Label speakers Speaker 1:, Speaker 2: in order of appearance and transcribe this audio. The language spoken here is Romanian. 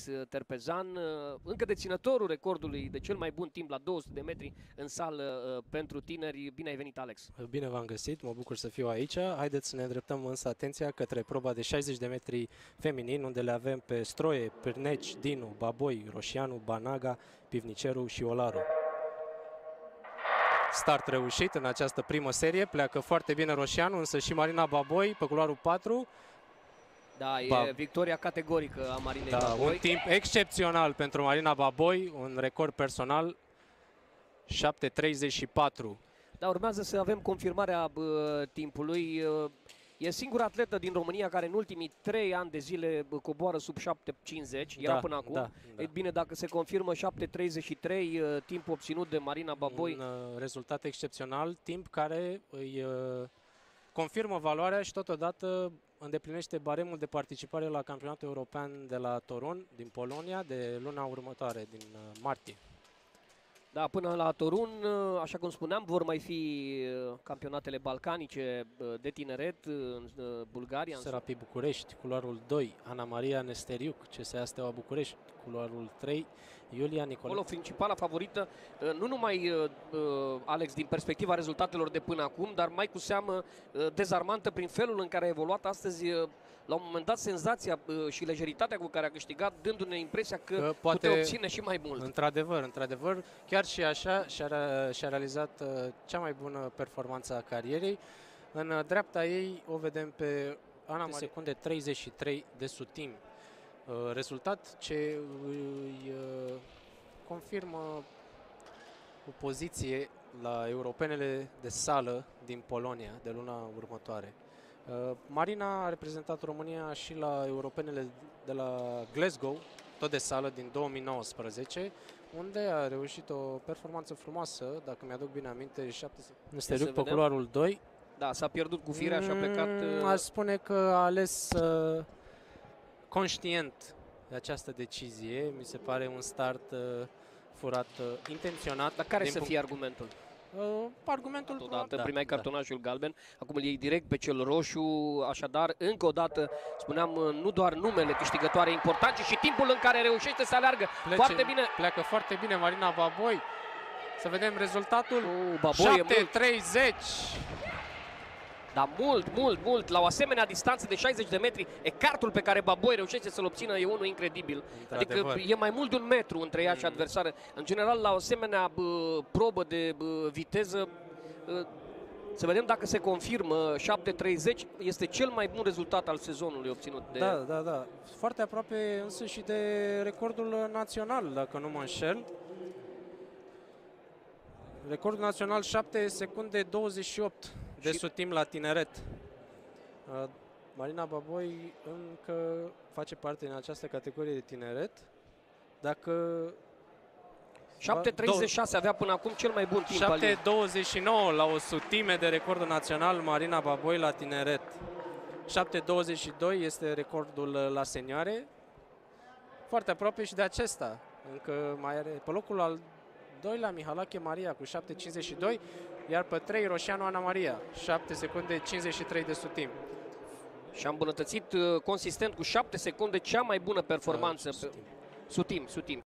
Speaker 1: Terpezan, încă deținătorul recordului de cel mai bun timp la 200 de metri în sală pentru tineri. Bine ai venit, Alex!
Speaker 2: Bine v-am găsit, mă bucur să fiu aici. Haideți să ne îndreptăm însă atenția către proba de 60 de metri feminin, unde le avem pe Stroie, Pârneci, Dinu, Baboi, Roșianu, Banaga, Pivniceru și Olaru. Start reușit în această primă serie, pleacă foarte bine Roșianu, însă și Marina Baboi pe culoarul 4.
Speaker 1: Da, e victoria categorică a Marinei Baboi.
Speaker 2: Un timp excepțional pentru Marina Baboi, un record personal, 7:34.
Speaker 1: Da, urmează să avem confirmarea timpului. E singura atletă din România care în ultimii 3 ani de zile coboară sub 7:50, era până acum.
Speaker 2: Da.
Speaker 1: E bine, dacă se confirmă 7:33, timp obținut de Marina Baboi.
Speaker 2: Un rezultat excepțional, timp care îi confirmă valoarea și totodată îndeplinește baremul de participare la campionatul european de la Torun, din Polonia, de luna următoare, din martie.
Speaker 1: Da, până la Torun, așa cum spuneam, vor mai fi campionatele balcanice de tineret în Bulgaria.
Speaker 2: Serapi București, culoarul 2, Ana Maria Nesteriuc, CSA Steaua București, culoarul 3, Iulia Nicolae.
Speaker 1: Acolo, principala favorită, nu numai, Alex, din perspectiva rezultatelor de până acum, dar mai cu seamă dezarmantă prin felul în care a evoluat astăzi, la un moment dat, senzația și lejeritatea cu care a câștigat, dându-ne impresia că poate obține și mai mult.
Speaker 2: Într-adevăr, chiar și așa și-a realizat cea mai bună performanță a carierei. În dreapta ei o vedem pe Ana Maria, secunde 33 de sutimi. Rezultat ce îi confirmă o poziție la europenele de sală din Polonia de luna următoare. Marina a reprezentat România și la europenele de la Glasgow, tot de sală, din 2019, unde a reușit o performanță frumoasă, dacă mi-aduc bine aminte, 7 secunde pe culoarul 2.
Speaker 1: Da, s-a pierdut cu firea și a plecat...
Speaker 2: Aș spune că a ales conștient de această decizie. Mi se pare un start furat intenționat.
Speaker 1: Dar care să fie argumentul?
Speaker 2: Argumentul
Speaker 1: odată primeai cartonașul galben, acum îl iei direct pe cel roșu, așadar, încă o dată, spuneam, nu doar numele câștigătoare important, ci și timpul în care reușește să aleargă foarte bine.
Speaker 2: Pleacă foarte bine Marina Baboi. Să vedem rezultatul. 7:30.
Speaker 1: Dar mult, la o asemenea distanță de 60 de metri, ecartul pe care Baboi reușește să-l obțină e unul incredibil. Adică e mai mult de 1 metru între ea și adversară. În general, la o asemenea probă de viteză, să vedem dacă se confirmă 7:30, este cel mai bun rezultat al sezonului obținut de...
Speaker 2: Da. Foarte aproape însă și de recordul național, dacă nu mă înșel. Recordul național 7 secunde 28 de sutim la tineret. Marina Baboi încă face parte din această categorie de tineret. Dacă
Speaker 1: 7:36 avea până acum cel mai bun timp al ei.
Speaker 2: 7:29 la o sutime de recordul național Marina Baboi la tineret. 7:22 este recordul la senioare. Foarte aproape și de acesta. Încă mai are pe locul al 2 Mihalache Maria cu 7:52, iar pe 3 Roșianu Ana Maria, 7 secunde 53 de sutim.
Speaker 1: Și a îmbunătățit consistent cu 7 secunde cea mai bună performanță. Sutim.